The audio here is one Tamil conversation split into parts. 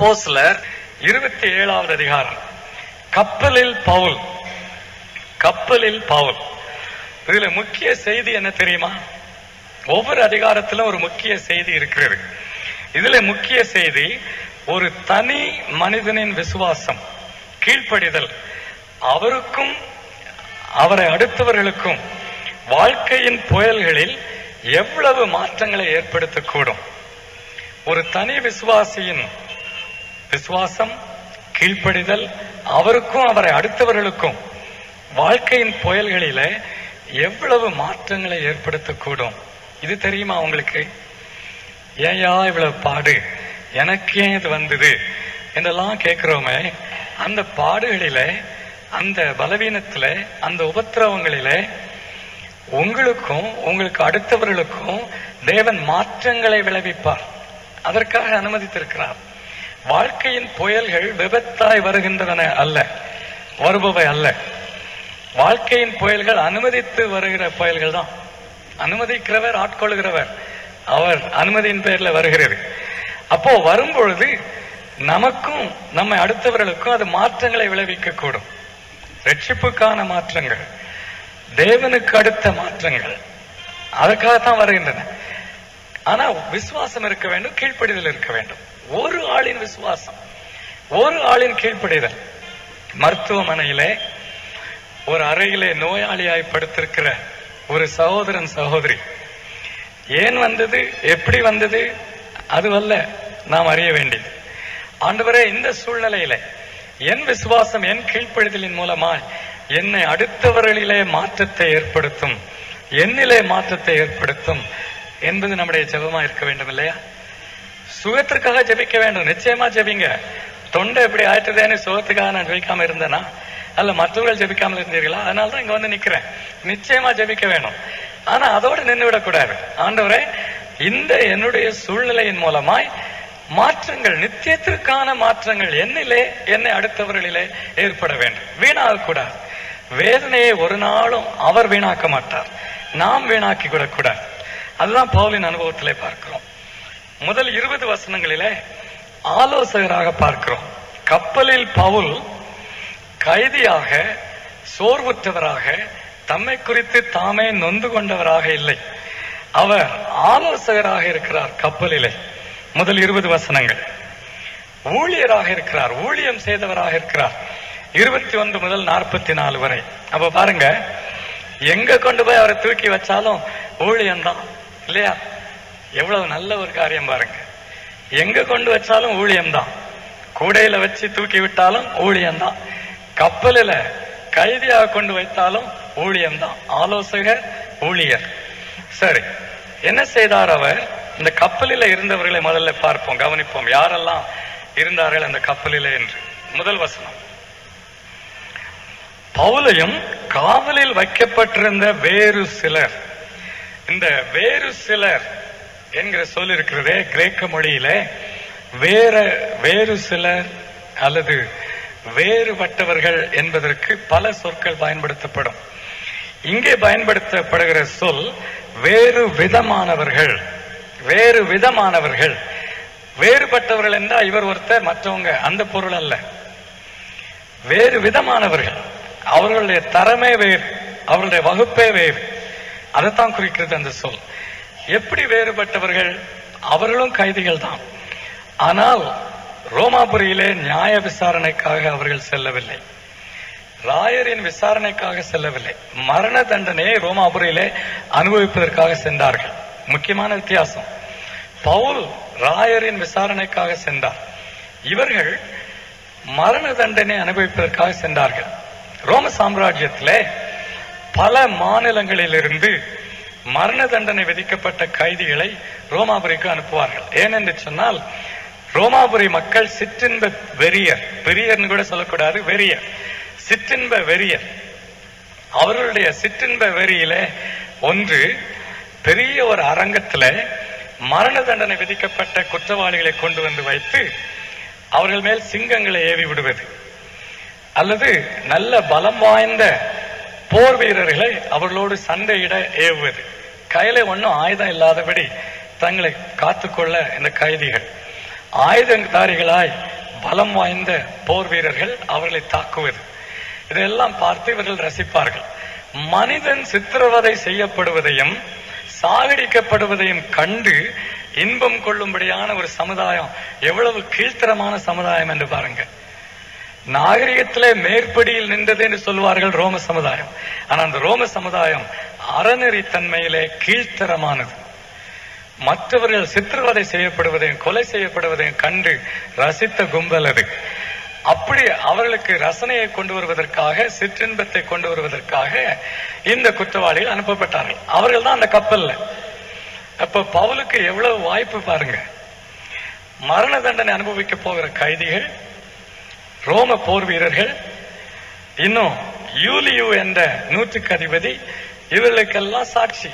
அப்போஸ்தலர் 27வது அதிகாரம். கப்பலில் பவுல். கப்பலில் பவுல். இதுல முக்கிய செய்தி என்ன தெரியுமா? ஒவ்வொரு அதிகாரத்திலும் ஒரு முக்கிய செய்தி இருக்கிறது. இதுல முக்கிய செய்தி ஒரு தனி மனிதனின் விசுவாசம், கீழ்ப்படிதல், அவருக்கும் அவரை அடுத்தவர்களுக்கும் வாழ்க்கையின் புயல்களில் எவ்வளவு மாற்றங்களை ஏற்படுத்தக்கூடும். ஒரு தனி விசுவாசியின் விசுவாசம், கீழ்ப்படிதல், அவருக்கும் அவரை அடுத்தவர்களுக்கும் வாழ்க்கையின் புயல்களில எவ்வளவு மாற்றங்களை ஏற்படுத்தக்கூடும். இது தெரியுமா உங்களுக்கு? ஏயா இவ்வளவு பாடு, எனக்கு ஏன் இது வந்தது என்றெல்லாம் கேட்கிறோமே, அந்த பாடுகளில, அந்த பலவீனத்துல, அந்த உபத்திரவங்களில உங்களுக்கும் உங்களுக்கு அடுத்தவர்களுக்கும் தேவன் மாற்றங்களை விளைவிப்பார். அதற்காக அனுமதித்திருக்கிறார். வாழ்க்கையின் புயல்கள் விபத்தாய் வருகின்றன அல்ல, வருபவை அல்ல. வாழ்க்கையின் புயல்கள் அனுமதித்து வருகிற புயல்கள் தான். அனுமதிக்கிறவர், ஆட்கொள்கிறவர், அவர் அனுமதியின் பெயர்ல வருகிறது. அப்போ வரும்பொழுது நமக்கும் நம்மை அடுத்தவர்களுக்கும் அது மாற்றங்களை விளைவிக்க கூடும். ரட்சிப்புக்கான மாற்றங்கள், தேவனுக்கு அடுத்த மாற்றங்கள், அதுக்காகத்தான் வருகின்றன. ஆனா விசுவாசம் இருக்க வேண்டும், கீழ்ப்படிதல் இருக்க வேண்டும். ஒரு ஆளின் விசுவாசம், ஒரு ஆளின் கீழ்ப்படிதல். மருத்துவமனையிலே ஒரு அறையிலே நோயாளியாய் படுத்திருக்கிற ஒரு சகோதரன் சகோதரி, ஏன் வந்தது, எப்படி வந்தது, அதுவல்ல நாம் அறிய வேண்டியது. ஆண்டவரே, இந்த சூழ்நிலையில என் விசுவாசம், என் கீழ்ப்படிதலின் மூலமாய் என்னை அடுத்தவர்களிலே மாற்றத்தை ஏற்படுத்தும், என்னிலே மாற்றத்தை ஏற்படுத்தும் என்பது நம்முடைய ஜெபமா இருக்க வேண்டும் இல்லையா? சுகத்திற்காக ஜெபிக்க வேண்டும், நிச்சயமா ஜெபிங்க. தொண்டை எப்படி ஆயிட்டதேன்னு சுகத்துக்காக நான் ஜெபிக்காம இருந்தேனா? அல்ல மற்றவர்கள் ஜெபிக்காமல் இருந்தீர்களா? அதனாலதான் இங்க வந்து நிக்கிறேன். நிச்சயமா ஜெபிக்க வேணும். ஆனா அதோட நின்று விடக்கூடாது. ஆண்டவரே, இந்த என்னுடைய சூழ்நிலையின் மூலமாய் மாற்றங்கள், நித்தியத்திற்கான மாற்றங்கள் என்னிலே, என்னை அடுத்தவர்களிலே ஏற்பட வேண்டும். வீணாக கூடாது. வேதனையை ஒரு நாளும் அவர் வீணாக்க மாட்டார், நாம் வீணாக்கி விடக்கூடாது. அதுதான் பவுலின் அனுபவத்திலே பார்க்கிறோம். முதல் 20 வசனங்களிலே ஆலோசகராக பார்க்கிறோம். கப்பலில் பவுல் கைதியாக, சோர்வுற்றவராக, தம்மை குறித்து தாமே நொந்து கொண்டவராக இல்லை. அவர் ஆலோசகராக இருக்கிறார் கப்பலிலே. முதல் 20 வசனங்கள். ஊழியராக இருக்கிறார், ஊழியம் செய்தவராக இருக்கிறார். 21 முதல் 44 வரை. அப்ப பாருங்க, எங்க கொண்டு போய் அவரை தூக்கி வச்சாலும் ஊழியம்தான் இல்லையா? எவ்வளவு நல்ல ஒரு காரியம் பாருங்க. எங்க கொண்டு வச்சாலும் ஊழியம்தான். கூடையில வச்சு தூக்கி விட்டாலும் ஊழியம்தான். கப்பலில கைதியாக கொண்டு வைத்தாலும் ஊழியம்தான். ஆலோசகர், ஊழியர். சரி, என்ன செய்தார் அவர்? இந்த கப்பலில இருந்தவர்களை முதல்ல பார்ப்போம், கவனிப்போம். யாரெல்லாம் இருந்தார்கள் அந்த கப்பலில என்று. முதல் வசனம். பவுலையும் காவலில் வைக்கப்பட்டிருந்த வேறு சிலர். இந்த வேறு சிலர் என்கிற சொல் இருக்கிறதே, கிரேக்க மொழியில வேறு சிலர் அல்லது வேறுபட்டவர்கள் என்பதற்கு பல சொற்கள் பயன்படுத்தப்படும். இங்கே பயன்படுத்தப்படுகிற சொல் வேறு விதமானவர்கள். வேறு விதமானவர்கள், வேறுபட்டவர்கள் என்றால் இவர் ஒருத்தர் மற்றவங்க, அந்த பொருள் அல்ல. வேறு விதமானவர்கள், அவர்களுடைய தரமே வேறு, அவர்களுடைய வகுப்பே வேறு. அதைத்தான் குறிக்கிறது அந்த சொல். எப்படி வேறுபட்டவர்கள்? அவர்களும் கைதிகள் தான். ஆனால் ரோமாபுரியிலே நியாய விசாரணைக்காக அவர்கள் செல்லவில்லை, ராயரின் விசாரணைக்காக செல்லவில்லை. மரண தண்டனையை ரோமாபுரியிலே அனுபவிப்பதற்காக சென்றார்கள். முக்கியமான வித்தியாசம். பவுல் ராயரின் விசாரணைக்காக சென்றார், இவர்கள் மரண தண்டனை அனுபவிப்பதற்காக சென்றார்கள். ரோம சாம்ராஜ்யத்திலே பல மாநிலங்களிலிருந்து மரண தண்டனை விதிக்கப்பட்ட கைதிகளை ரோமாபுரிக்கு அனுப்புவார்கள். ஏனென்று சொன்னால், ரோமாபுரி மக்கள் சிற்றின்ப வெறியர், பெரியர்னு கூட சொல்லக்கூடாது, வெறியர், சிற்றின்ப வெறியர். அவர்களுடைய சிற்றின்ப வெறியில ஒன்று, பெரிய ஒரு அரங்கத்துல மரண தண்டனை விதிக்கப்பட்ட குற்றவாளிகளை கொண்டு வந்து வைத்து அவர்கள் மேல் சிங்கங்களை ஏவி விடுவது, அல்லது நல்ல பலம் வாய்ந்த போர் வீரர்களை அவர்களோடு சண்டையிட ஏவுவது. கையில ஒன்னும் ஆயுதம் இல்லாதபடி தங்களை காத்துக்கொள்ள இந்த கைதிகள் ஆயுததாரிகளாய் பலம் வாய்ந்த போர் வீரர்கள் அவர்களை தாக்குவது, இதெல்லாம் பார்த்து இவர்கள் ரசிப்பார்கள். மனிதன் சித்திரவதை செய்யப்படுவதையும் சாகடிக்கப்படுவதையும் கண்டு இன்பம் கொள்ளும்படியான ஒரு சமுதாயம் எவ்வளவு கீழ்த்தரமான சமுதாயம் என்று பாருங்க. நாகரிகத்திலே மேற்படியில் நின்றது என்று சொல்வார்கள் ரோம சமுதாயம். ஆனா அந்த ரோம சமுதாயம் அறநெறித்தன்மையிலே கீழ்த்தரமானது. மற்றவர்கள் சித்திரவதை செய்யப்படுவதையும் கொலை செய்யப்படுவதையும் கண்டு ரசித்த கும்பல் அது. அப்படி அவர்களுக்கு ரசனையை கொண்டு வருவதற்காக, சிற்றின்பத்தை கொண்டு வருவதற்காக இந்த குற்றவாளிகள் அனுப்பப்பட்டார்கள். அவர்கள் தான் அந்த கப்பல்ல. அப்ப பவுலுக்கு எவ்வளவு வாய்ப்பு பாருங்க. மரண தண்டனை அனுபவிக்க போகிற கைதிகள், ரோம போர் வீரர்கள், இன்னும் யூலியு என்ற நூற்றுக்கு அதிபதி, இவர்களுக்கெல்லாம் சாட்சி.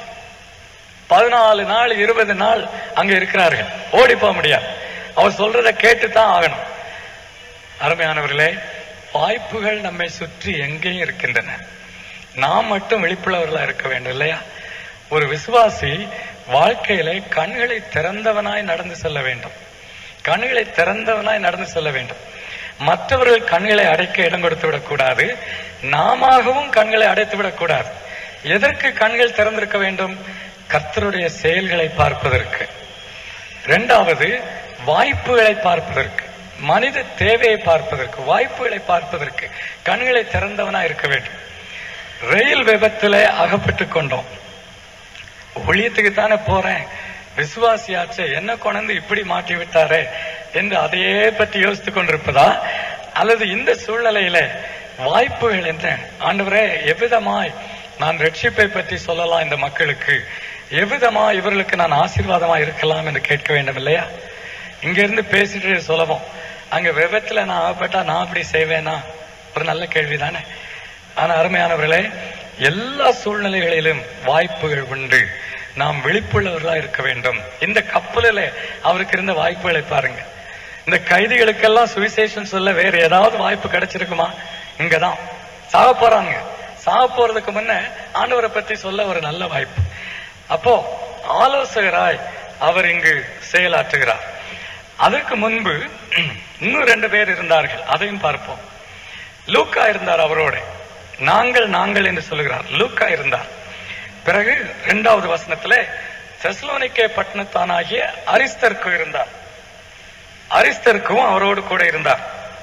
14 நாள் 20 நாள் அங்க இருக்கிறார்கள். ஓடி போக முடியாது. அவர் சொல்றதை கேட்டுத்தான் ஆகணும். அருமையானவர்களே, வாய்ப்புகள் நம்மை சுற்றி எங்கேயும் இருக்கின்றன. நாம் மட்டும் விழிப்புள்ளவர்களா இருக்க வேண்டும் இல்லையா? ஒரு விசுவாசி வாழ்க்கையில கண்களை திறந்தவனாய் நடந்து செல்ல வேண்டும். கண்களை திறந்தவனாய் நடந்து செல்ல வேண்டும். மற்றவர்கள் கண்களை அடைக்க இடம் கொடுத்து விடக்கூடாது. நாமவும் கண்களை அடைத்து விடக்கூடாது. எதற்கு கண்கள் திறந்திருக்க வேண்டும்? கர்த்தருடைய செயல்களை பார்ப்பதற்கு. இரண்டாவது, வாய்ப்புகளை பார்ப்பதற்கு, மனித தேவையை பார்ப்பதற்கு, வாய்ப்புகளை பார்ப்பதற்கு கண்களை திறந்தவனா இருக்க வேண்டும். ரயில் விபத்துல அகப்பட்டுக் கொண்டோம். ஊழியத்துக்கு தானே போறேன், விசுவாசியாச்சே, என்ன கொண்டு இப்படி மாற்றி விட்டாரே என்று அதையே பற்றி யோசித்துக் கொண்டிருப்பதா? அல்லது இந்த சூழ்நிலையில வாய்ப்புகள் என்ன? ஆண்டவரே, எவ்விதமாய் நான் ரட்சிப்பை பற்றி சொல்லலாம் இந்த மக்களுக்கு, எவ்விதமா இவர்களுக்கு நான் ஆசீர்வாதமா இருக்கலாம் என்று கேட்க வேண்டும் இல்லையா? இங்க இருந்து பேசிட்டு சொல்லவும், அங்க விபத்துல நான் ஆகப்பட்டா நான் அப்படி செய்வேனா? ஒரு நல்ல கேள்விதானே. ஆனா அருமையானவர்களே, எல்லா சூழ்நிலைகளிலும் வாய்ப்புகள் உண்டு. நாம் விழிப்புள்ளவர்களா இருக்க வேண்டும். இந்த கப்பலில அவருக்கு இருந்த வாய்ப்புகளை பாருங்க. இந்த கைதிகளுக்கெல்லாம் சுவிசேஷம் சொல்ல வேற ஏதாவது வாய்ப்பு கிடைச்சிருக்குமா? இங்கதான் சாக போறாங்க. சாக போறதுக்கு முன்ன ஆண்டவரை பத்தி சொல்ல ஒரு நல்ல வாய்ப்பு. அப்போ ஆலோசகராய் அவர் இங்கு செயலாற்றுகிறார். அதற்கு முன்பு இன்னும் 2 பேர் இருந்தார்கள், அதையும் பார்ப்போம். லூக்கா இருந்தார் அவரோட. நாங்கள் என்று சொல்லுகிறார். லூக்கா இருந்தார். பிறகு 2வது வசனத்திலே தெசலோனிக்கே பட்டணத்தானாகிய அரிஸ்தர்க்கு இருந்தார். அரிஸ்தர்க்கும் அவரோடு கூட இருந்தார்.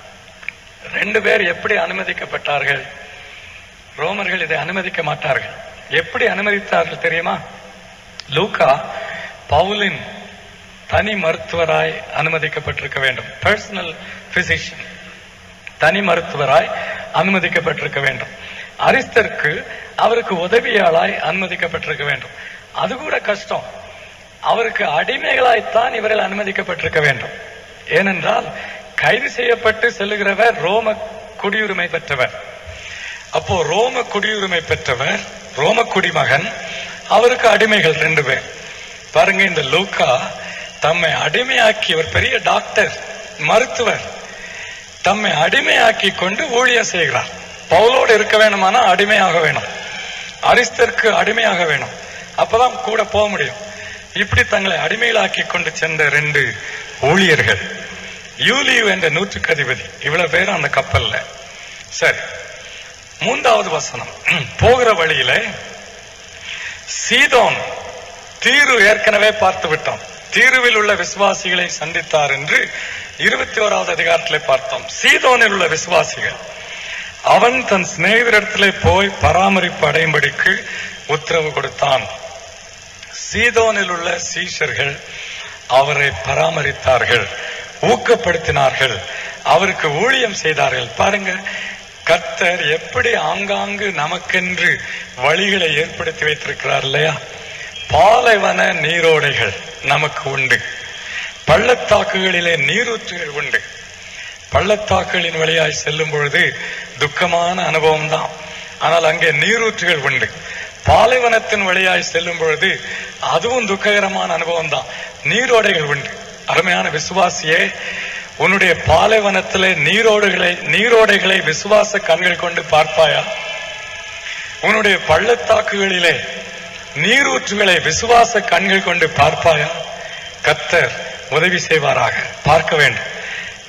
2 பேர் எப்படி அனுமதிக்கப்பட்டார்கள்? ரோமர்கள் இதை அனுமதிக்க மாட்டார்கள். எப்படி அனுமதித்தார்கள் தெரியுமா? லூக்கா பவுலின் தனி மருத்துவராய் அனுமதிக்கப்பட்டிருக்க வேண்டும். பர்சனல் பிசிஷியன், தனி மருத்துவராய் அனுமதிக்கப்பட்டிருக்க வேண்டும். அரிஸ்தர்க்கு அவருக்கு உதவியாளாய் அனுமதிக்கப்பட்டிருக்க வேண்டும். அது கூட கஷ்டம். அவருக்கு அடிமைகளாய்த்தான் இவர்கள் அனுமதிக்கப்பட்டிருக்க வேண்டும். ஏனென்றால் கைது செய்யப்பட்டு செல்லுகிறவர் ரோம குடியுரிமை பெற்றவர். அப்போ ரோம குடியுரிமை பெற்றவர், ரோம குடிமகன், அவருக்கு அடிமைகள் 2 பேர். பாருங்க, இந்த லூக்கா தம்மை அடிமையாக்கி, ஒரு பெரிய டாக்டர், மருத்துவர், தம்மை அடிமையாக்கி கொண்டு ஊழியம் செய்கிறார். பவுலோடு இருக்க வேணுமானா அடிமையாக வேணும், அரிஸ்தர்க்கு அடிமையாக வேணும், அப்பதான் கூட போக முடியும். இப்படி தங்களை அடிமைகளாக்கி கொண்டு சென்ற 2 ஊழியர்கள். யூலியு என்ற நூற்றுக்கு அதிபதி, இவ்வளவு பேரும் அந்த கப்பல்ல. சரி, 3வது வசனம். போகிற வழியில சீதோன், தீரு ஏற்கனவே பார்த்து விட்டோம். தீருவில் உள்ள விசுவாசிகளை சந்தித்தார் என்று 21வது அதிகாரத்திலே பார்த்தோம். சீதோனில் உள்ள விசுவாசிகள், அவன் தன் சிநேகிதரிடத்திலே போய் பராமரிப்பு அடையும்படிக்கு உத்தரவு கொடுத்தான். சீதோனில் உள்ள சீஷர்கள் அவரை பராமரித்தார்கள், ஊக்கப்படுத்தினார்கள், அவருக்கு ஊழியம் செய்தார்கள். பாருங்க, கர்த்தர் எப்படி ஆங்காங்கு நமக்கென்று வழிகளை ஏற்படுத்தி வைத்திருக்கிறார் இல்லையா? பாலைவன நீரோடைகள் நமக்கு உண்டு, பள்ளத்தாக்குகளிலே நீரூற்றுகள் உண்டு. பள்ளத்தாக்குகளின் வழியாய் செல்லும் பொழுது துக்கமான அனுபவம் தான், ஆனால் அங்கே நீரூற்றுகள் உண்டு. பாலைவனத்தின் வழியாய் செல்லும் பொழுது அதுவும் துக்ககரமான அனுபவம் தான், நீரோடைகள் உண்டு. அருமையான விசுவாசியே, உன்னுடைய பாலைவனத்திலே நீரோடைகளை விசுவாச கண்கள் கொண்டு பார்ப்பாயா? உன்னுடைய பள்ளத்தாக்குகளிலே நீரூற்றுகளை விசுவாச கண்கள் கொண்டு பார்ப்பாயா? கர்த்தர் உதவி செய்வாராக. பார்க்க வேண்டும்.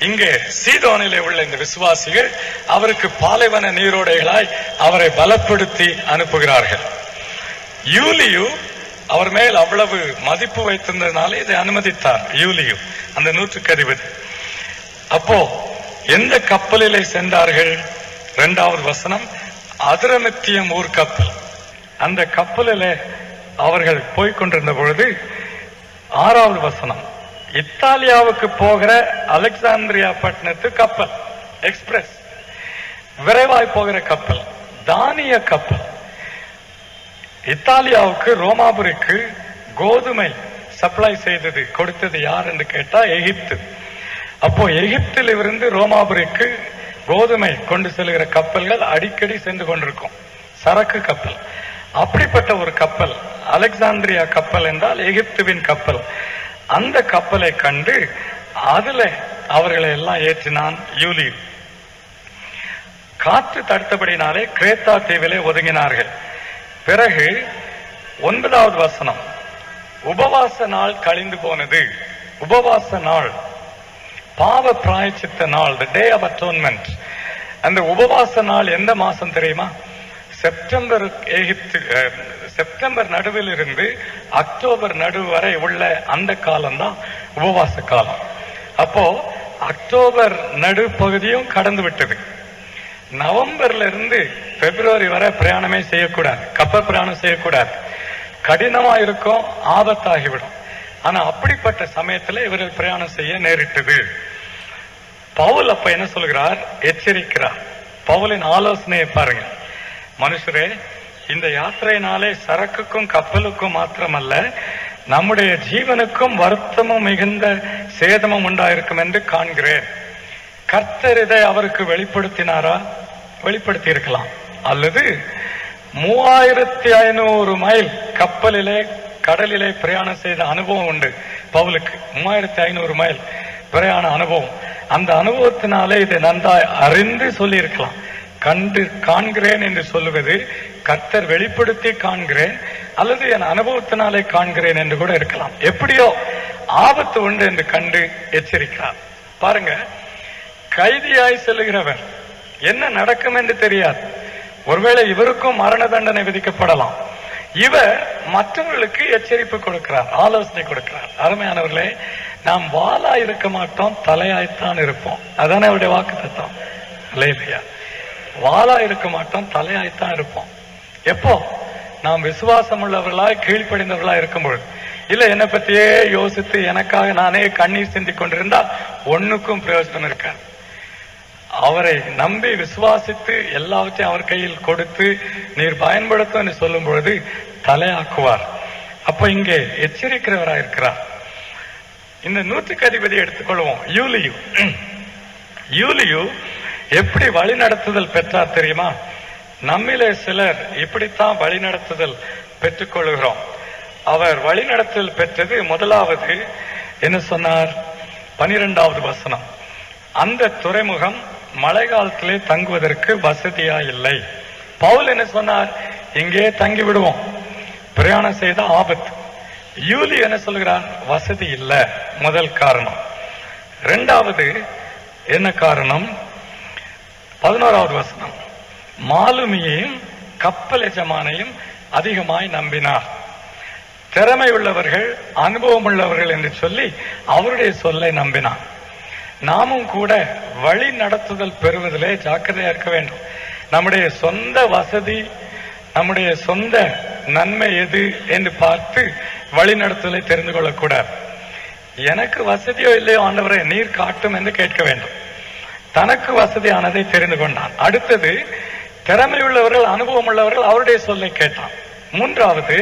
இங்கே சீதோனிலே உள்ள இந்த விசுவாசிகள் அவருக்கு பாலைவன நீரோடைகளாய் அவரை பலப்படுத்தி அனுப்புகிறார்கள். யூலியு அவர் மேல் அவ்வளவு மதிப்பு வைத்திருந்ததுனால இதை அனுமதித்தார். யூலியு அந்த 100க்கு அதிபதி. அப்போ எந்த கப்பலிலே சென்றார்கள்? 2வது வசனம், அதிரமித்தியம் ஊர் கப்பல். அந்த கப்பலிலே அவர்கள் போய்கொண்டிருந்த பொழுது 6வது வசனம், இத்தாலியாவுக்கு போகிற அலெக்சாந்திரியா பட்டணத்து கப்பல், எக்ஸ்பிரஸ், விரைவாய் போகிற கப்பல், தானிய கப்பல். இத்தாலியாவுக்கு ரோமாபுரிக்கு கோதுமை சப்ளை செய்தது, கொடுத்தது யார் என்று கேட்டா எகிப்து. அப்போ எகிப்தில் இருந்து ரோமாபுரிக்கு கோதுமை கொண்டு செல்கிற கப்பல்கள் அடிக்கடி சென்று கொண்டிருக்கும், சரக்கு கப்பல். அப்படிப்பட்ட ஒரு கப்பல் அலெக்சாந்திரியா கப்பல் என்றால் எகிப்துவின் கப்பல். அந்த கப்பலை கண்டு அதுல அவர்களை எல்லாம் ஏற்றினான் யூலியு. காற்று தடுத்தபடினாலே கிரேத்தா தீவிலே ஒதுங்கினார்கள். பிறகு 9வது வசனம், உபவாச நாள் கழிந்து போனது. உபவாச நாள், பாவ பிராயச்சித்த நாள், the day of atonement. அந்த உபவாச நாள் எந்த மாசம் தெரியுமா? செப்டம்பர் நடுவில் இருந்து அக்டோபர் நடுவு வரை உள்ள அந்த காலம் தான் உபவாச காலம். அப்போ அக்டோபர் நடு பகுதியும் கடந்து விட்டது. நவம்பர்ல இருந்து பிப்ரவரி வரை பிரயாணமே செய்யக்கூடாது, கப்பல் பிரயாணம் செய்யக்கூடாது, கடினமா இருக்கும், ஆபத்தாகிவிடும். ஆனா அப்படிப்பட்ட சமயத்துல இவர்கள் பிரயாணம் செய்ய நேரிட்டது. பவுல் அப்ப என்ன சொல்கிறார்? எச்சரிக்கிறார். பவுலின் ஆலோசனையை பாருங்க. மனுஷரே, இந்த யாத்திரையினாலே சரக்குக்கும் கப்பலுக்கும் மாத்திரமல்ல, நம்முடைய ஜீவனுக்கும் வருத்தமும் மிகுந்த சேதமும் உண்டாயிருக்கும் என்று காண்கிறேன். கர்த்தர் இதை அவருக்கு வெளிப்படுத்தினாரா? வெளிப்படுத்தி இருக்கலாம். அல்லது 3500 மைல் கப்பலிலே கடலிலே பிரயாணம் செய்த அனுபவம் உண்டு பவுலுக்கு. 3500 மைல் பிரயாண அனுபவம். அந்த அனுபவத்தினாலே இதை நன்றாய் அறிந்து சொல்லி இருக்கலாம். கண்டு காண்கிறேன் என்று சொல்லுவது கர்த்தர் வெளிப்படுத்தி காண்கிறேன், அல்லது என் அனுபவத்தினாலே காண்கிறேன் என்று கூட இருக்கலாம். எப்படியோ ஆபத்து உண்டு என்று கண்டு எச்சரிக்கிறார். பாருங்க, கைதியாய் செல்லுகிறவர் என்ன நடக்கும் என்று தெரியாது. ஒருவேளை இவருக்கும் மரண தண்டனை விதிக்கப்படலாம். இவர் மற்றவர்களுக்கு எச்சரிப்பு கொடுக்கிறார், ஆலோசனை கொடுக்கிறார். அருமையானவர்களே, நாம் வாளா இருக்க மாட்டோம், தலையாய்த்தான் இருப்போம். அதானே அவருடைய வாக்கு தத்துவம். இல்லையா? வாளா இருக்க மாட்டோம், தலையாய்த்தான் இருப்போம். எப்போ? நாம் விசுவாசம் உள்ளவர்களாய் கீழ்ப்படிந்தவர்களாய் இருக்கும்பொழுது. இல்ல என்னை பத்தியே யோசித்து எனக்காக நானே கண்ணீர் சிந்திக் கொண்டிருந்தா ஒண்ணுக்கும் பிரயோஜனம் இருக்காது. அவரை நம்பி விசுவாசித்து எல்லாவற்றையும் அவர் கையில் கொடுத்து நீர் பயன்படுத்தும் என்று சொல்லும் பொழுது தலையாக்குவார். அப்ப இங்கே எச்சரிக்கிறவராயிருக்கிறார். இந்த 100க்கு அதிபதி எடுத்துக்கொள்வோம், யூலியு. யூலியு எப்படி வழிநடத்துதல் பெற்றார் தெரியுமா? நம்மிலே சிலர் இப்படித்தான் வழிநடத்துதல் பெற்றுக் கொள்கிறோம். அவர் வழிநடத்துதல் பெற்றது முதலாவது என்ன சொன்னார்? 12வது வசனம், அந்த துறைமுகம் மழை காலத்திலே தங்குவதற்கு வசதியா இல்லை. பவுல் என்ன சொன்னார்? இங்கே தங்கி விடுவோம், பிரயாணம் செய்த ஆபத்து. யூலி என்ன சொல்கிறார்? வசதி இல்லை. முதல் காரணம். இரண்டாவது என்ன காரணம்? 11வது வசனம், மாலுமியையும் கப்பல் எஜமானையும் அதிகமாய் நம்பினார். திறமை உள்ளவர்கள், அனுபவம் உள்ளவர்கள் என்று சொல்லி அவருடைய சொல்லை நம்பினார். நாமும் கூட வழி நடத்துதல் பெறுவதிலே ஜாக்கிரதையா இருக்க வேண்டும். நம்முடைய சொந்த வசதி, நம்முடைய சொந்த நன்மை எது என்று பார்த்து வழி நடத்துதலை தெரிந்து கொள்ளக்கூடாது. எனக்கு வசதியோ இல்லையோ ஆண்டவரே நீர் காட்டும் என்று கேட்க வேண்டும். தனக்கு வசதியானதை தெரிந்து கொண்டான். அடுத்தது, திறமை உள்ளவர்கள், அனுபவம் உள்ளவர்கள், அவருடைய சொல்லை கேட்டான். மூன்றாவது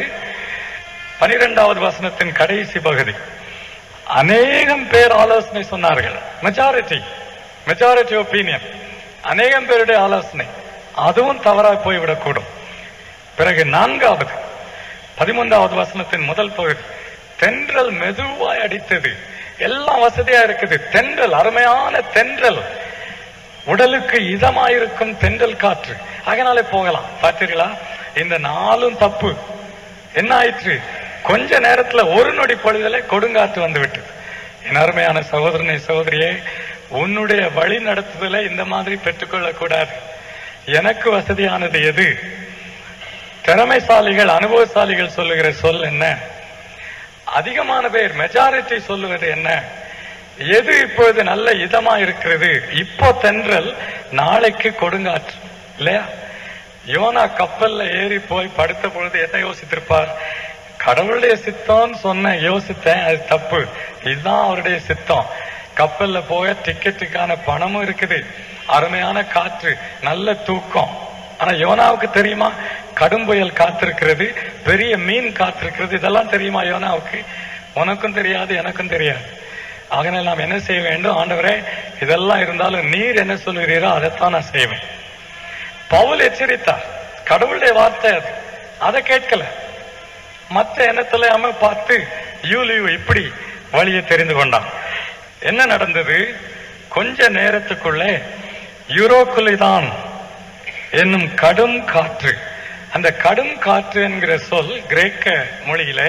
12வது வசனத்தின் கடைசி பகுதி, அநேகம் பேர் ஆலோசனை சொன்னார்கள். மெஜாரிட்டி ஒப்பீனியன், அநேகம் பேருடைய ஆலோசனை, அதுவும் தவறாய் போய்விடக்கூடும். பிறகு 4வது 13வது வசனத்தின் முதல் பகுதி, தென்றல் மெதுவாய் அடித்தது. எல்லாம் வசதியா இருக்குது. தென்றல், அருமையான தென்றல், உடலுக்கு இதமாயிருக்கும் தென்றல் காற்று, அதனாலே போகலாம். பார்த்தீர்களா? இந்த 4ம் தப்பு. என்ன ஆயிற்று? கொஞ்ச நேரத்துல ஒரு நொடி பொழுதிலே கொடுங்காற்று வந்து விட்டது. என் அருமையான சகோதரனை, சகோதரியே, உன்னுடைய வழி நடத்துதலை இந்த மாதிரி பெற்றுக்கொள்ள கூடாது. எனக்கு வசதியானது எது? திறமைசாலிகள் அனுபவசாலிகள் சொல்லுகிற சொல் என்ன? அதிகமான பேர் மெஜாரிட்டி சொல்லுவது என்ன? எது இப்பொழுது நல்ல இதமா இருக்கிறது? இப்போ தென்றல், நாளைக்கு கொடுங்காற்று இல்லையா? யோனா கப்பல்ல ஏறி போய் படுத்த பொழுது என்ன யோசித்திருப்பார்? கடவுளுடைய சித்தம் சொன்ன யோசித்தேன், அது தப்பு, இதுதான் அவருடைய சித்தம். கப்பல்ல போக டிக்கெட்டுக்கான பணமும் இருக்குது, அருமையான காற்று, நல்ல தூக்கம். ஆனா யோனாவுக்கு தெரியுமா கடும் புயல் காத்திருக்கிறது, பெரிய மீன் காத்திருக்கிறது? இதெல்லாம் தெரியுமா யோனாவுக்கு? உனக்கும் தெரியாது, எனக்கும் தெரியாது. அதனால் நாம் என்ன செய்ய வேண்டும்? ஆண்டவரே, இதெல்லாம் இருந்தாலும் நீர் என்ன சொல்கிறீரோ அதைத்தான் நான் செய்வேன். பவுல் எச்சரித்தார், கடவுளுடைய வார்த்தை அது, அதை கேட்கல. மற்ற எண்ணத்துல பார்த்து யூலியு இப்படி வழியை தெரிந்து கொண்டான். என்ன நடந்தது? கொஞ்ச நேரத்துக்குள்ளே யூரோக்குலிதான் என்னும் கடும் காற்று. அந்த கடும் காற்று என்கிற சொல் கிரேக்க மொழியிலே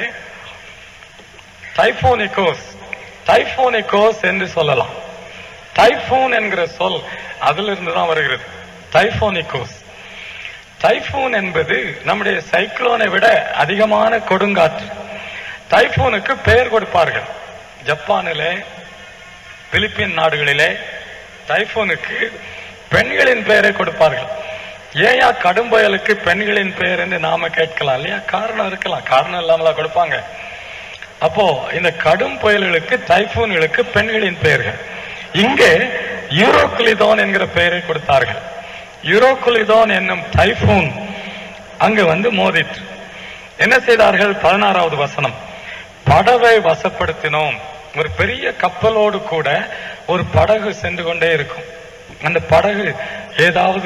டைபோனிகோஸ், டைபோனிகோஸ் என்று சொல்லலாம். டைபோன் என்கிற சொல் அதிலிருந்து தான் வருகிறது, டைபோனிகோஸ். டைபோன் என்பது நம்முடைய சைக்ளோனை விட அதிகமான கொடுங்காற்று. டைபோனுக்கு பெயர் கொடுப்பார்கள். ஜப்பானிலே, பிலிப்பீன் நாடுகளிலே டைபோனுக்கு பெண்களின் பெயரை கொடுப்பார்கள். ஏயா கடும் புயலுக்கு பெண்களின் பெயர் என்று நாம கேட்கலாம் இல்லையா? காரணம் இருக்கலாம், காரணம் இல்லாமலா கொடுப்பாங்க? அப்போ இந்த கடும் புயல்களுக்கு, டைபோன்களுக்கு பெண்களின் பெயர்கள். இங்கே யூரோகுலிதோன் என்கிற பெயரை கொடுத்தார்கள். யூரோகுலிதோன் என்னும் டைபோன் அங்கு வந்து மோதிற்று. என்ன செய்தார்கள்? 16வது வசனம், படவை வசப்படுத்தினோம். ஒரு பெரிய கப்பலோடு கூட ஒரு படகு சென்று கொண்டே இருக்கும். அந்த படகு ஏதாவது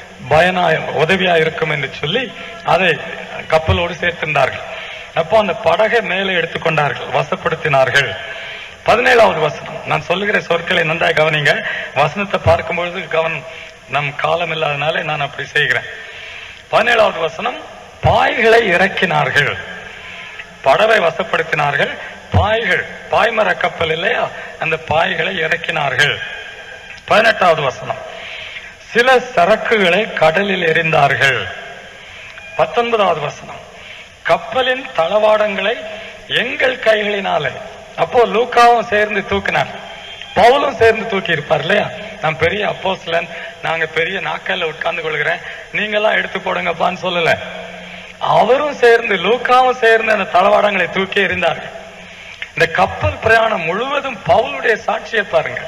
உதவியா இருக்கும் என்று சொல்லி அதை கப்பலோடு சேர்த்திருந்தார்கள். அப்போ அந்த படகை மேலே எடுத்துக்கொண்டார்கள், வசப்படுத்தினார்கள். 17வது வசனம், நான் சொல்லுகிற சொற்களை நன்றாக கவனிங்க. வசனத்தை பார்க்கும்பொழுது நம் காலம் இல்லாதனாலே நான் அப்படி செய்கிறேன். 17வது வசனம், பாய்களை இறக்கினார்கள். படவை வசப்படுத்தினார்கள், பாய்கள், பாய்மர கப்பல் இல்லையா, அந்த பாய்களை இறக்கினார்கள். 18வது வசனம், சில சரக்குகளை கடலில் எறிந்தார்கள். 19வது வசனம், கப்பலின் தளவாடங்களை எங்கள் கைகளினாலே. அப்போ லூக்காவும் சேர்ந்து தூக்கினார், பவுலும் சேர்ந்து தூக்கி இருப்பார் இல்லையா? நான் பெரிய அப்போஸ்தலன், நாங்க பெரிய நாக்கல்ல உட்கார்ந்து கொள்கிறேன், நீங்கெல்லாம் எடுத்து போடுங்கப்பான்னு சொல்லல. அவரும் சேர்ந்து, லூக்காவும் சேர்ந்து அந்த தளவாடங்களை தூக்கி எறிந்தார்கள். இந்த கப்பல் பிரயாணம் முழுவதும் பவுலுடைய சாட்சியை பாருங்க,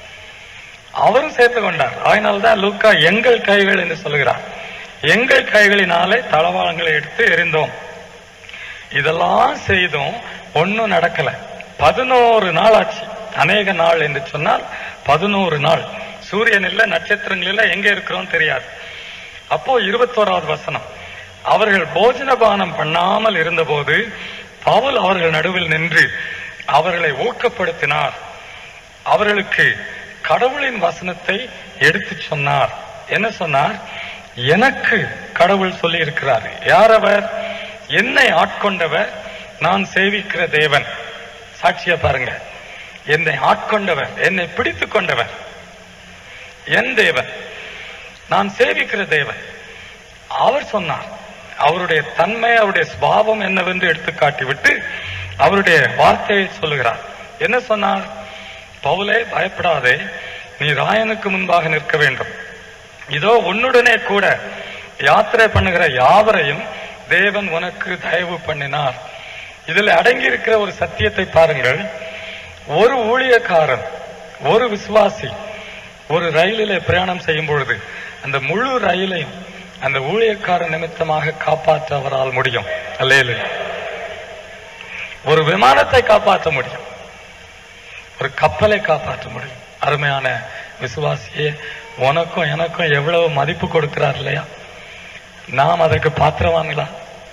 அவரும் சேர்ந்து கொண்டார். அதனால்தான் லூக்கா எங்கள் கைகள் என்று சொல்லுகிறார். எங்கள் கைகளினாலே தளவாடங்களை எடுத்து எறிந்தோம். இதெல்லாம் செய்தும் ஒன்னும் நடக்கல. 11 நாள் ஆச்சு. அநேக நாள் என்று சொன்னால் 11 நாள். சூரியன் இல்ல, நட்சத்திரங்கள் இல்ல, எங்க இருக்கிறோம் தெரியாது. அப்போ 21வது வசனம், அவர்கள் போஜனபானம் பண்ணாமல் இருந்தபோது பவுல் அவர்கள் நடுவில் நின்று அவர்களை ஊக்கப்படுத்தினார். அவர்களுக்கு கடவுளின் வசனத்தை எடுத்து சொன்னார். என்ன சொன்னார்? எனக்கு கடவுள் சொல்லி இருக்கிறார். யார் அவர்? என்னை ஆட்கொண்டவர், நான் சேவிக்கிற தேவன். சாட்சியா பாருங்க, என்னை ஆட்கொண்டவர், என்னை பிடித்துக் கொண்டவர் என் தேவன், நான் சேவிக்கிற தேவன். அவர் சொன்னார். அவருடைய தன்மை, அவருடைய சுபாவம் என்னவென்று எடுத்து காட்டிவிட்டு அவருடைய வார்த்தையை சொல்லுகிறார். என்ன சொன்னார்? பவுலே, பயப்படாதே, நீ ராயனுக்கு முன்பாக நிற்க வேண்டும். இதோ உன்னுடனே கூட யாத்திரை பண்ணுகிற யாவரையும் தேவன் உனக்கு தயவு பண்ணினார். இதில் அடங்கி இருக்கிற ஒரு சத்தியத்தை பாருங்கள். ஒரு ஊழியக்காரன், ஒரு விசுவாசி ஒரு ரயிலிலே பிரயாணம் செய்யும் பொழுது அந்த முழு ரயிலையும் அந்த ஊழியக்காரன் நிமித்தமாக காப்பாற்ற அவரால் முடியும். அல்லேலூயா. ஒரு விமானத்தை காப்பாற்ற முடியும், ஒரு கப்பலை காப்பாற்ற முடியும். அருமையான விசுவாசியே, உனக்கும் எனக்கும் எவ்வளவு மதிப்பு கொடுக்கிறார் இல்லையா? நாம் அதற்கு பாத்திரவான்களா?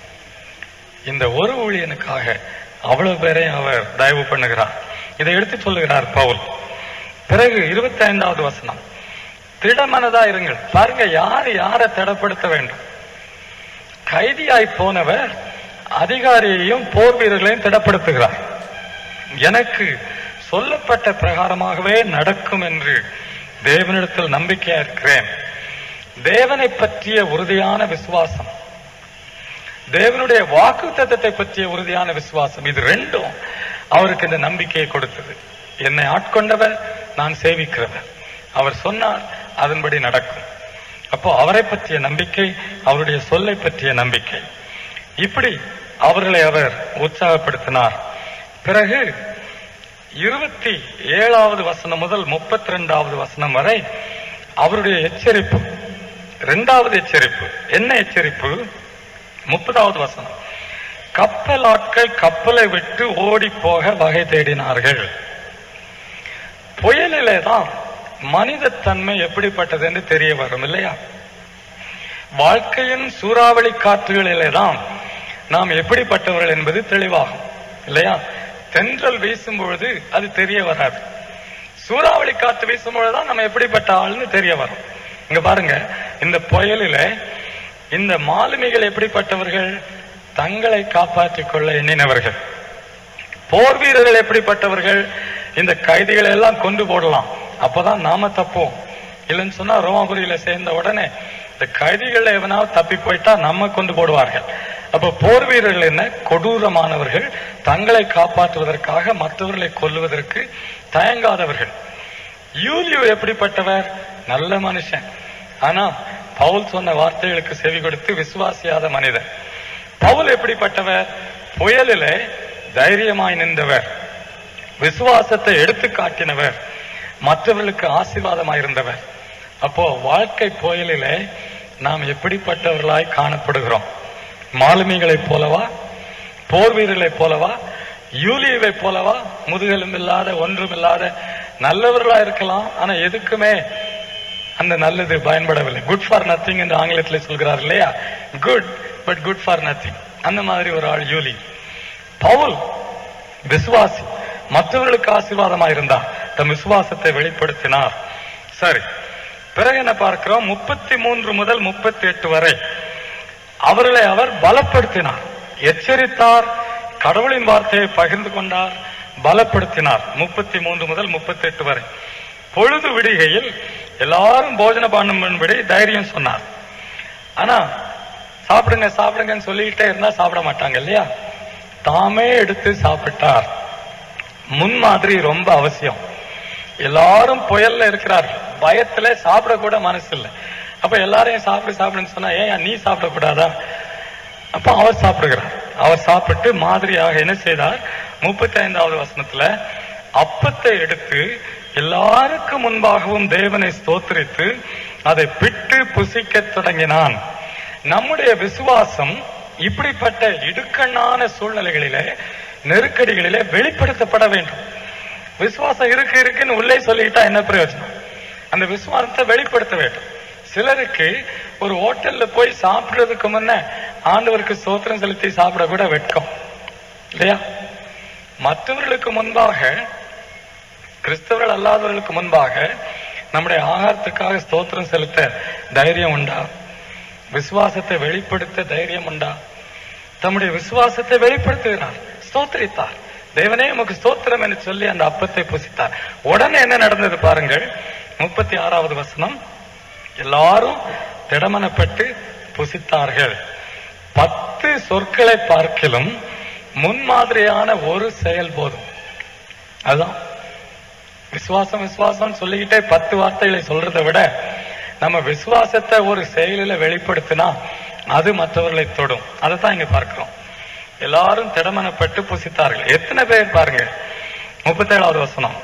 இந்த ஒரு ஊழியனுக்காக அவ்வளவு பேரையும் அவர் தயவு பண்ணுகிறார். இதை எடுத்து சொல்லுகிறார் பவுல். பிறகு 25வது வசனம், திடமனதா இருங்கள். பாருங்க, யாரை திடப்படுத்த வேண்டும்? கைதியாய் போனவர் அதிகாரியையும் போர் வீரர்களையும் திடப்படுத்துகிறார். எனக்கு சொல்லப்பட்ட பிரகாரமாகவே நடக்கும் என்று தேவனிடத்தில் நம்பிக்கையா இருக்கிறேன். தேவனை பற்றிய உறுதியான விசுவாசம், தேவனுடைய வாக்குத்தத்தத்தை பற்றிய உறுதியான விசுவாசம், இது ரெண்டும் அவருக்கு இந்த நம்பிக்கையை கொடுத்தது. என்னை ஆட்கொண்டவர், நான் சேவிக்கிறவர், அவர் சொன்னார் அதன்படி நடக்கும். அப்போ அவரை பற்றிய நம்பிக்கை, அவருடைய சொல்லை பற்றிய நம்பிக்கை, இப்படி அவர்களை அவர் உற்சாகப்படுத்தினார். பிறகு 27வது வசனம் முதல் 32வது வசனம் வரை அவருடைய எச்சரிப்பு, இரண்டாவது எச்சரிப்பு. என்ன எச்சரிப்பு? 30வது வசனம், கப்பல் ஆட்கள் கப்பலை விட்டு ஓடி போக வகை தேடினார்கள். புயலிலே தான் மனித தன்மை எப்படிப்பட்டது என்று தெரிய வரும் இல்லையா? வாழ்க்கையின் சூறாவளி காற்றுகளிலே தான் நாம் எப்படிப்பட்டவர்கள் என்பது தெளிவாகும் இல்லையா? தென்றல் வீசும் பொழுது அது தெரிய வராது, சூறாவளி காற்று வீசும் பொழுதுதான் நம்ம எப்படிப்பட்ட ஆள்னு தெரிய வரும். இங்க பாருங்க, இந்த புயலில இந்த மாலுமிகள் எப்படிப்பட்டவர்கள்? தங்களை காப்பாற்றிக் கொள்ள எண்ணினவர்கள். போர் வீரர்கள் எப்படிப்பட்டவர்கள்? இந்த கைதிகளை எல்லாம் கொண்டு போடலாம், அப்பதான் நாம தப்போம். இல்லைன்னு சொன்னா ரோமாபுரியில சேர்ந்த உடனே இந்த கைதிகள் எவனாவது தப்பி போயிட்டா நம்ம கொண்டு போடுவார்கள். அப்ப போர் வீரர்கள் என்ன? கொடூரமானவர்கள், தங்களை காப்பாற்றுவதற்காக மற்றவர்களை கொல்லுவதற்கு தயங்காதவர்கள். யூலியோ எப்படிப்பட்டவர்? நல்ல மனுஷன், ஆனா பவுல் சொன்ன வார்த்தைகளுக்கு செவி கொடுத்து விசுவாசியாத மனிதர். பவுல் எப்படிப்பட்டவர்? புயலிலே தைரியமாய் நின்றவர், விசுவாசத்தை எடுத்து காட்டினவர், மற்றவர்களுக்கு ஆசீர்வாதமாயிருந்தவர். அப்போ வாழ்க்கை புயலிலே நாம் எப்படிப்பட்டவர்களாய் காணப்படுகிறோம்? மாலுமிகளை போலவா? போர் வீரர்களை போலவா? யூலியவை போலவா? முதுகெலும் இல்லாத ஒன்றுமில்லாத நல்லவர்களா இருக்கலாம், ஆனா எதுக்குமே அந்த நல்லது பயன்படவில்லை. குட் ஃபார் நத்திங் என்று ஆங்கிலத்தில் சொல்கிறார் இல்லையா? Good but good for nothing. அந்த மாதிரி ஒரு ஆள் யூலி. பவுல் விசுவாசி, மற்றவர்களுக்கு ஆசீர்வாதமாக இருந்தார், தம் விசுவாசத்தை வெளிப்படுத்தினார். சரி, பிறகு என்ன பார்க்கிறோம்? 33 முதல் 38 வரை அவர்களை அவர் பலப்படுத்தினார், எச்சரித்தார், கடவுளின் வார்த்தையை பகிர்ந்து கொண்டார், பலப்படுத்தினார். 33 முதல் 38 வரை. பொழுது விடுகையில் எல்லாரும் போஜன பண்ணும்படி தைரியம் சொன்னார். ஆனா சாப்பிடுங்க சாப்பிடுங்கன்னு சொல்லிக்கிட்டே இருந்தா சாப்பிட மாட்டாங்க இல்லையா? தாமே எடுத்து சாப்பிட்டார். முன்மாதிரி ரொம்ப அவசியம். எல்லாரும் புயல்ல இருக்கிறார்கள், பயத்துல சாப்பிட கூட மனசு இல்லை. அப்ப எல்லாரையும் சாப்பிடு சாப்பிடுன்னு சொன்னா ஏன் நீ சாப்பிடக்கூடாதா? அப்ப அவர் சாப்பிடுகிறார். அவர் சாப்பிட்டு மாதிரியாக என்ன செய்தார்? 35வது வசனத்துல அப்பத்தை எடுத்து எல்லாருக்கும் முன்பாகவும் தேவனை ஸ்தோத்திரித்து அதை பிட்டு புசிக்க தொடங்கினான். நம்முடைய விசுவாசம் இப்படிப்பட்ட இடுக்கண்ணான சூழ்நிலைகளிலே, நெருக்கடிகளிலே வெளிப்படுத்தப்பட வேண்டும். விசுவாசம் இருக்குன்னு உள்ளே சொல்லிக்கிட்டா என்ன பிரயோஜனம்? அந்த விசுவாசத்தை வெளிப்படுத்த வேண்டும். சிலருக்கு ஒரு ஹோட்டல்ல போய் சாப்பிடுறதுக்கு முன்ன ஆண்டவருக்கு ஸ்தோத்திரம் செலுத்தி சாப்பிட கூட வெட்கம் இல்லையா? மற்றவர்களுக்கு முன்பாக, கிறிஸ்தவர்கள் அல்லாதவர்களுக்கு முன்பாக நம்முடைய ஆகாரத்துக்காக ஸ்தோத்திரம் செலுத்த தைரியம் உண்டா? விசுவாசத்தை வெளிப்படுத்த தைரியம் உண்டா? தம்முடைய விசுவாசத்தை வெளிப்படுத்துகிறார், ஸ்தோத்திரித்தார். தேவனே உமக்கு ஸ்தோத்திரம் என்று சொல்லி அந்த அப்பத்தை புசித்தார். உடனே என்ன நடந்தது பாருங்கள். 36வது வசனம், எல்லாரும் திடமனப்பட்டு புசித்தார்கள். 10 சொற்களை பார்க்கிலும் முன்மாதிரியான ஒரு செயல் போதும். அதுதான் விசுவாசம். விசுவாசம் சொல்லிக்கிட்டே 10 வார்த்தைகளை சொல்றதை விட நம்ம விசுவாசத்தை ஒரு செயலில வெளிப்படுத்தினா அது மற்றவர்களை தொடும். அதை தான் இங்க பார்க்கிறோம். எல்லாரும் திடமனப்பட்டு புசித்தார்கள். எத்தனை பேர் பாருங்க? 37வது வசனம்,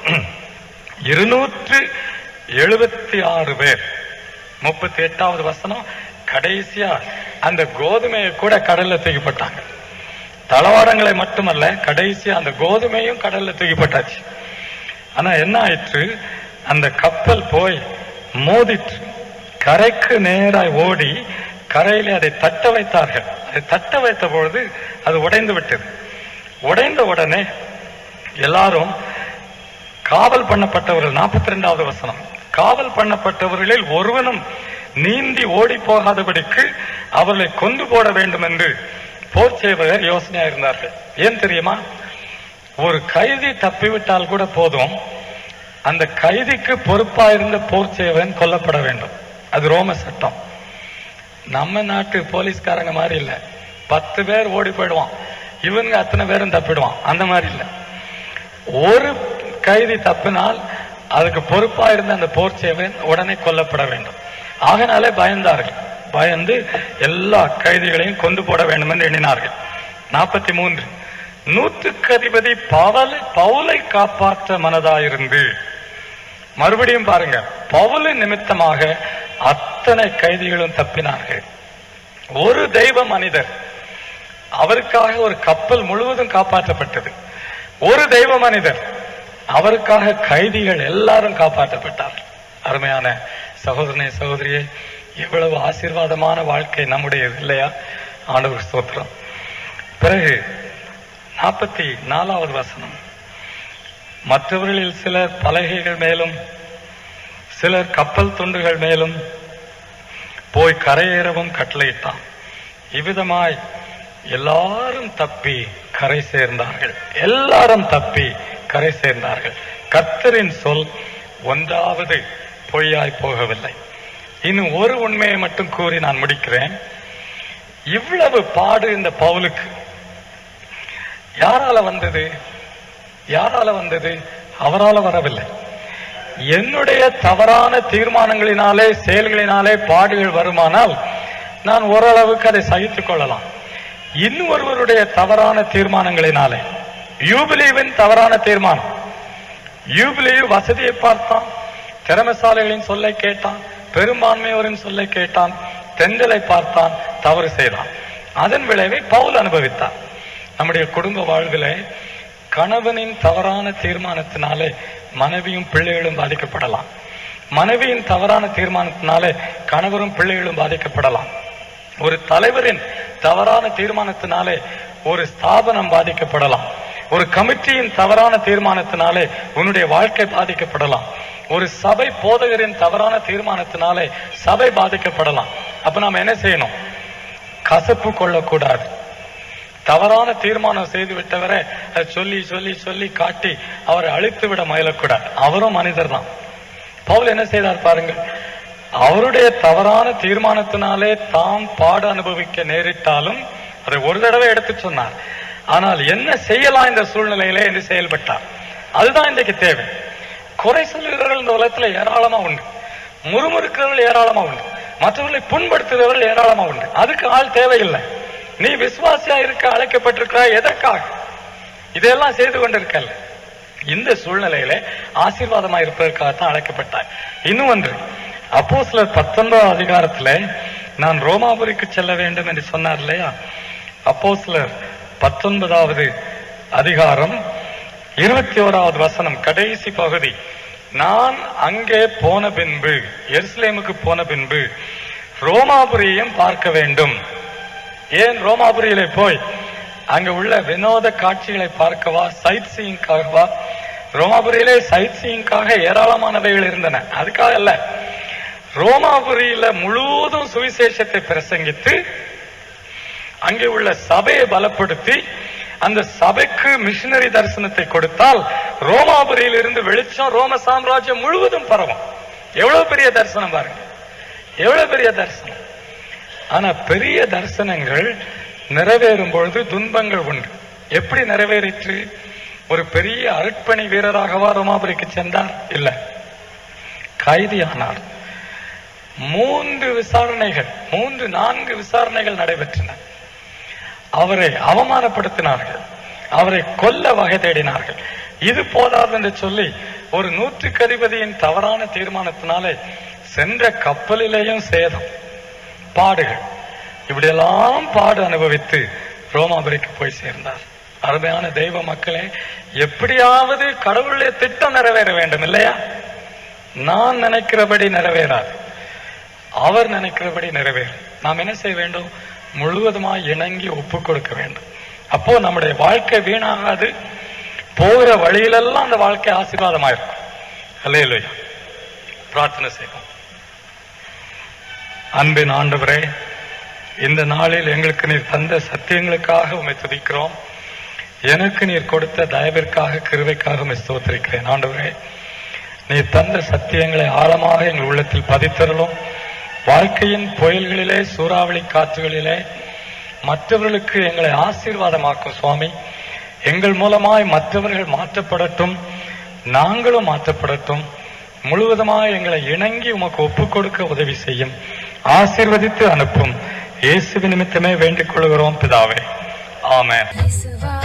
276 பேர். 38வது வசனம், கடைசியா அந்த கோதுமையை கூட கடல்ல தூக்கிப்பட்டாங்க. தளவாடங்களை மட்டுமல்ல, கடைசியா அந்த கோதுமையும் கடல்ல தூக்கிப்பட்டாச்சு. ஆனா என்ன ஆயிற்று? அந்த கப்பல் போய் மோதிற்று. கரைக்கு நேராய் ஓடி கரையிலே அதை தட்ட வைத்தார்கள். அதை தட்ட வைத்த பொழுது அது உடைந்து விட்டது. உடைந்த உடனே எல்லாரும் காவல் பண்ணப்பட்டவர்கள், 42வது வசனம், காவல் பண்ணப்பட்டவர்களில் ஒருவனும் நீந்தி ஓடி போகாதபடிக்கு அவர்களை கொண்டு போட வேண்டும் என்று போர் சேவகர் யோசனையா இருந்தார்கள். ஏன் தெரியுமா? ஒரு கைதி தப்பிவிட்டால் கூட போதும், அந்த கைதிக்கு பொறுப்பா இருந்த போர் சேவன் கொல்லப்பட வேண்டும். அது ரோம சட்டம். நம்ம நாட்டு போலீஸ்காரங்க மாதிரி இல்ல, 10 பேர் ஓடி போயிடுவான், இவங்க அத்தனை பேரும் தப்பிடுவான். அந்த மாதிரி இல்ல, ஒரு கைதி தப்பினால் அதுக்கு பொறுப்பா இருந்த அந்த போர் சேவன் உடனே கொல்லப்பட வேண்டும். ஆகனாலே பயந்தார்கள். பயந்து எல்லா கைதிகளையும் கொண்டு போட வேண்டும் என்று எண்ணினார்கள். 43 நூற்றுக்கு அதிபதி பவுலை காப்பாற்ற மனதாயிருந்து, மறுபடியும் பாருங்க, பவுல் நிமித்தமாக அத்தனை கைதிகளும் தப்பினார்கள். ஒரு தெய்வ மனிதர், அவருக்காக ஒரு கப்பல் முழுவதும் காப்பாற்றப்பட்டது. ஒரு தெய்வ மனிதர், அவருக்காக கைதிகள் எல்லாரும் காப்பாற்றப்பட்டார்கள். அருமையான சகோதரனே சகோதரியே, எவ்வளவு ஆசீர்வாதமான வாழ்க்கை நம்முடைய இல்லையா? ஆண்டவர் ஸ்தோத்திரம். பிறகு 44வது வசனம், மற்றவர்களில் சிலர் பலகைகள் மேலும் சிலர் கப்பல் துண்டுகள் மேலும் போய் கரையேறவும் கட்டளையிட்டான். இவ்விதமாய் எல்லாரும் தப்பி கரை சேர்ந்தார்கள். எல்லாரும் தப்பி கரை சேர்ந்தார்கள். கர்த்தரின் சொல் ஒன்றாவது பொய்யாய் போகவில்லை. இன்னும் ஒரு உண்மையை மட்டும் கூறி நான் முடிக்கிறேன். இவ்வளவு பாடு இந்த பவுலுக்கு யாரால வந்தது? யாரால வந்தது? அவரால வரவில்லை. என்னுடைய தவறான தீர்மானங்களினாலே செயல்களினாலே பாடுகள் வருமானால் நான் ஓரளவுக்கு அதை சகித்துக் கொள்ளலாம். இன்னொருவருடைய தவறான தீர்மானங்களினாலே, யூபிலிவின் தவறான தீர்மானம், யூபிலியு வசதியை பார்த்தான், திறமைசாலைகளின் சொல்லை கேட்டான், பெரும்பான்மையோரின் சொல்லை கேட்டான், தென்றலை பார்த்தான், தவறு செய்தான். அதன் விளைவை பவுல் அனுபவித்தான். நம்முடைய குடும்ப வாழ்விலே கணவனின் தவறான தீர்மானத்தினாலே மனைவியும் பிள்ளைகளும் பாதிக்கப்படலாம். மனைவியின் தவறான தீர்மானத்தினாலே கணவரும் பிள்ளைகளும் பாதிக்கப்படலாம். ஒரு தலைவரின் தவறான தீர்மானத்தினாலே ஒரு ஸ்தாபனம் பாதிக்கப்படலாம். ஒரு கமிட்டியின் தவறான தீர்மானத்தினாலே உன்னுடைய வாழ்க்கை பாதிக்கப்படலாம். ஒரு சபை போதகரின் தவறான தீர்மானத்தினாலே சபை பாதிக்கப்படலாம். அப்ப நாம என்ன செய்யணும்? கசப்பு கொள்ளக்கூடாது. தவறான தீர்மானம் செய்து விட்டவரை சொல்லி சொல்லி சொல்லி காட்டி அவரை அழித்து விட முயலக்கூடாது. அவரும் மனிதர் தான். பவுல் என்ன செய்தார் பாருங்கள். அவருடைய தவறான தீர்மானத்தினாலே தாம் பாடு அனுபவிக்க நேரிட்டாலும் அதை ஒரு தடவை எடுத்து சொன்னார். ஆனால் என்ன செய்யலாம் இந்த சூழ்நிலையிலே என்று செயல்பட்டார். அதுதான் இன்றைக்கு தேவை. குறை சொல்லுகிறவர்கள் இந்த உலகத்துல ஏராளமா உண்டு. முறுமுறுக்கிறவர்கள் ஏராளமா உண்டு. மற்றவர்களை புண்படுத்துகிறவர்கள் ஏராளமா உண்டு. அதுக்கு ஆள் தேவையில்லை. நீ விசுவாசியா இருக்க அழைக்கப்பட்டிருக்கிறாய். எதற்காக? இதெல்லாம் செய்து கொண்டிருக்கல. இந்த சூழ்நிலையில ஆசீர்வாதமா இருப்பதற்காகத்தான் அழைக்கப்பட்டாய். இன்னும் ஒன்று, அப்போஸ்தலர் 19வது அதிகாரத்துல நான் ரோமாபுரிக்கு செல்ல வேண்டும் என்று சொன்னார் இல்லையா? அப்போஸ்தலர் 19வது அதிகாரம் 21வது வசனம், கடைசி பகுதி. நான் அங்கே போன பின்பு, எருசலேமுக்கு போன பின்பு ரோமாபுரியையும் பார்க்க வேண்டும். ஏன் ரோமாபுரியிலே போய் அங்க உள்ள வினோத காட்சிகளை பார்க்கவா, சைட் சீயிங்காகவா? ரோமாபுரியிலே சைட் சீயிங்காக ஏராளமானவைகள் இருந்தன, அதுக்காக அல்ல. ரோமாபுரியில முழுவதும் சுவிசேஷத்தை பிரசங்கித்து அங்கே உள்ள சபையை பலப்படுத்தி அந்த சபைக்கு மிஷனரி தரிசனத்தை கொடுத்தால் ரோமாபுரியில் இருந்து வெளிச்சம் ரோம சாம்ராஜ்யம் முழுவதும் பரவும். எவ்வளவு பெரிய தரிசனம் பாருங்க, எவ்வளவு பெரிய தரிசனம். ஆனா பெரிய தரிசனங்கள் நிறைவேறும் பொழுது துன்பங்கள் உண்டு. எப்படி நிறைவேறிற்று? ஒரு பெரிய அருட்பணி வீரராகவா ரோமாபுரிக்கு சென்றார்? இல்ல, கைதியானார். 3 விசாரணைகள், 3-4 விசாரணைகள் நடைபெற்றன. அவரை அவமானப்படுத்தினார்கள், அவரை கொல்ல வகை தேடினார்கள். இது போதாது என்று சொல்லி ஒரு 100க்கு அதிபதியின் தவறான தீர்மானத்தினாலே சென்ற கப்பலிலேயும் சேதம், பாடுகள், இப்படியெல்லாம் பாடு அனுபவித்து ரோமாபுரிக்கு போய் சேர்ந்தார். அருமையான தெய்வ மக்களே, எப்படியாவது கடவுளுடைய திட்டம் நிறைவேற வேண்டும் இல்லையா? நான் நினைக்கிறபடி நிறைவேறாது, அவர் நினைக்கிறபடி நிறைவேறும். நாம் என்ன செய்ய வேண்டும்? முழுவதுமாய் இணங்கி ஒப்பு கொடுக்க வேண்டும். அப்போ நம்முடைய வாழ்க்கை வீணாகாது. போகிற வழியிலெல்லாம் அந்த வாழ்க்கை ஆசீர்வாதமாயிருக்கும். அல்லேலூயா. பிரார்த்தனை செய்வோம். அன்பின் ஆண்டவரே, இந்த நாளில் எங்களுக்கு நீர் தந்த சத்தியங்களுக்காக உம்மை துதிக்கிறோம். எனக்கு நீர் கொடுத்த தயவிற்காக கிருபைக்காக ஸ்தோத்திரிக்கிறேன். ஆண்டவரே, நீர் தந்த சத்தியங்களை ஆழமாக எங்கள் உள்ளத்தில் பதித்தருளும். வாழ்க்கையின் புயல்களிலே, சூறாவளி காற்றுகளிலே மற்றவர்களுக்கு எங்களை ஆசீர்வாதமாக்கும் சுவாமி. எங்கள் மூலமாய் மற்றவர்கள் மாற்றப்படட்டும், நாங்களும் மாற்றப்படட்டும். முழுவதுமாய் எங்களை இணங்கி உமக்கு ஒப்புக் கொடுக்க உதவி செய்யும். ஆசீர்வதித்து அனுப்பும். இயேசுவின் நிமித்தமே வேண்டிக் கொள்கிறோம் பிதாவே. ஆமென்.